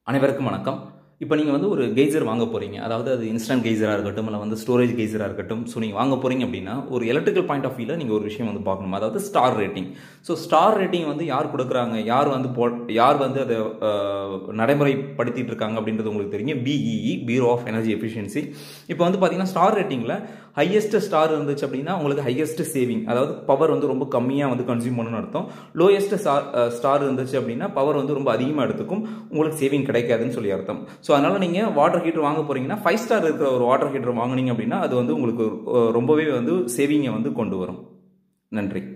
அனைவருக்கும் வணக்கம். இப்போ நீங்கள் வந்து ஒரு கெய்சர் வாங்க போகிறீங்க. அதாவது அது இன்ஸ்டன்ட் கெய்சராக இருக்கட்டும், இல்லை வந்து ஸ்டோரேஜ் கெய்சராக இருக்கட்டும். ஸோ நீங்கள் வாங்க போகிறீங்க அப்படின்னா ஒரு எலக்ட்ரிக்கல் பாயிண்ட் ஆஃப் வியூவில் நீங்கள் ஒரு விஷயம் வந்து பார்க்கணும். அதாவது star rating. So star rating வந்து யார் கொடுக்குறாங்க, யார் வந்து அதை நடைமுறைப்படுத்திட்டு இருக்காங்க அப்படின்றது உங்களுக்கு தெரியும். BEE, bureau of energy efficiency. இப்போ வந்து பார்த்தீங்கன்னா ஸ்டார் ரேட்டிங்கில் ஹையஸ்ட் ஸ்டார் இருந்துச்சு அப்படின்னா உங்களுக்கு ஹையஸ்ட் சேவிங், அதாவது பவர் வந்து ரொம்ப கம்மியாக வந்து கன்சியூம் பண்ணணும்னு அர்த்தம். லோயஸ்ட் ஸ்டார் இருந்துச்சு அப்படின்னா பவர் வந்து ரொம்ப அதிகமாக எடுத்துக்கும், உங்களுக்கு சேவிங் கிடைக்காதுன்னு சொல்லி அர்த்தம். ஸோ அதனால நீங்கள் வாட்டர் ஹீட்டர் வாங்க போறீங்கன்னா 5 ஸ்டார் இருக்கிற ஒரு வாட்டர் ஹீட்டர் வாங்குனீங்க அப்படின்னா அது வந்து உங்களுக்கு ரொம்பவே வந்து சேவிங்கை வந்து கொண்டு வரும். நன்றி.